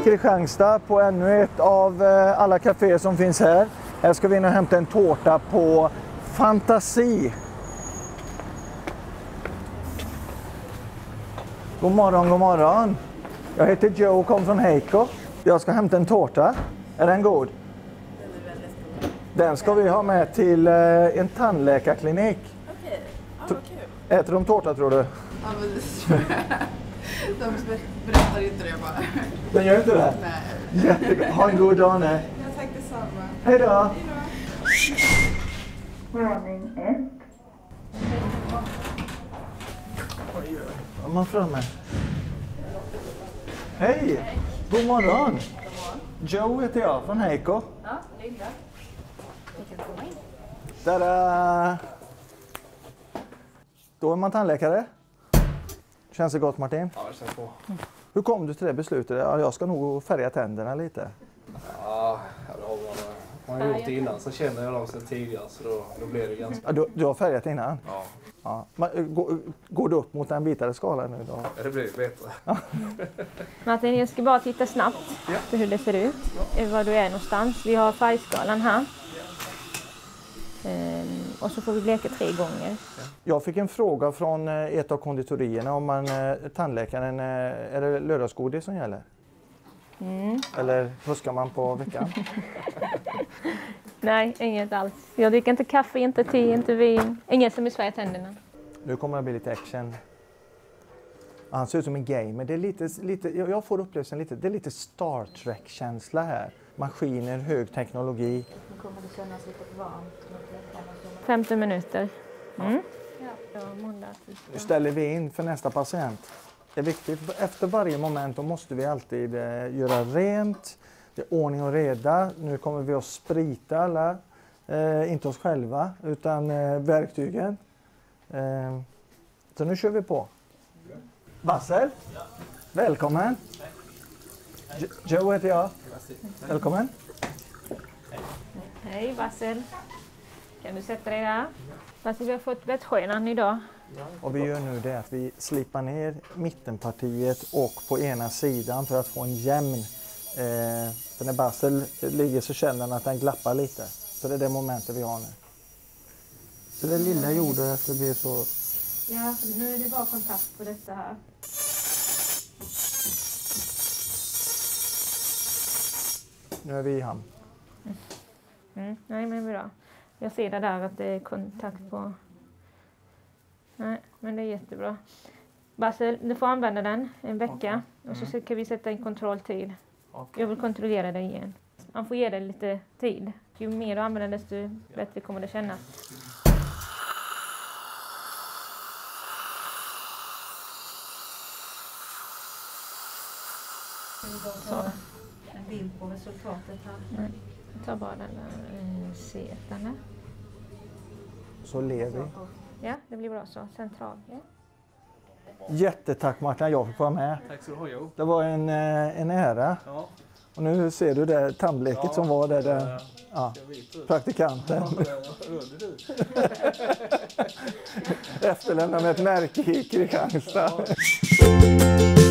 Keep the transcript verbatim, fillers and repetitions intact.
Kristianstad på ännu ett av alla kaféer som finns här. Här ska vi nu hämta en tårta på Fantasi. God morgon, god morgon. Jag heter Joe och kommer från Heiko. Jag ska hämta en tårta. Är den god? Den är väldigt god. Den ska vi ha med till en tandläkarklinik. Okej, ja, vad kul. Äter de tårta tror du? Ja, men det tror jag. De berättar inte det bara. Den gör inte det? Nej. Jättegod. Ha en god dag nu. Jag tack detsamma. Hej då. Hej då. Varning ett. Vad är man framme? Hej! God morgon! Joe heter jag från Heiko. Ja, Linda. Du kan komma in. Tada! Då är man tandläkare. Känns det gott, Martin? Ja, det känns bra. Hur kom du till det beslutet? Ja, jag ska nog färga tänderna lite. Ja, det har man, man har gjort det innan, så känner jag dem sedan tidigare, så då, då blir det ganska... Ja, du, du har färgat innan? Ja. Ja. Men, går, går du upp mot en bitare skala nu då? Ja, det blir bättre. Ja. Martin, jag ska bara titta snabbt Ja. på hur det ser ut, ja. Var du är någonstans. Vi har färgskalan här. Ehm, och så får vi bleka tre gånger. Jag fick en fråga från ett av konditorierna om man, tandläkaren, är det lördagsgodis som gäller? Mm. Eller fuskar man på veckan? Nej, inget alls. Jag dricker inte kaffe, inte te, inte vin. Inget som är svär i tänderna. Nu kommer det bli lite action. Han ser ut som en gamer. Det är lite, lite, jag får upplevelsen lite, det är lite Star Trek-känsla här. Maskiner, hög teknologi. Nu kommer det kännas lite varmt. femton minuter. Mm. Ja. Ja, måndag, Nu ställer vi in för nästa patient. Det är viktigt. Efter varje moment då måste vi alltid eh, göra rent. Det är ordning och reda. Nu kommer vi att sprita alla. Eh, inte oss själva utan eh, verktygen. Eh, så nu kör vi på. Bassel, ja. Välkommen. Jo- Joe heter jag. Välkommen. Hej Bassel. Kan du sätta dig där? Bassel, vi har fått bettskenan idag. Och vi gör nu det att vi slipar ner mittenpartiet och på ena sidan för att få en jämn. Eh, för när Bassel ligger så känner han att den glappar lite. Så det är det momentet vi har nu. Så det lilla gjorde att det blir så. Ja, nu är det bara kontakt på detta här. Nu är vi i hamn. Mm. Nej, men bra. Jag ser det där att det är kontakt på... Nej, men det är jättebra. Bassel, du får använda den en vecka. Okay. Mm. Och så kan vi sätta en kontrolltid. Okay. Jag vill kontrollera dig igen. Man får ge dig lite tid. Ju mer du använder desto bättre kommer det kännas. Så. En bild på resultatet här. Nej. Jag tar bara den där eh, setan där. Så ler vi. Ja, det blir bra så. Central. Ja. Jättetack Martin, jag fick vara med. Tack så du ha, Jo. Det var en, eh, en ära. Ja. Och nu ser du det tandbleket Ja, som var där. där ja. ja, Jag vet det. praktikanten. Ja, Efterlämnar med ett märke i Kristianstad.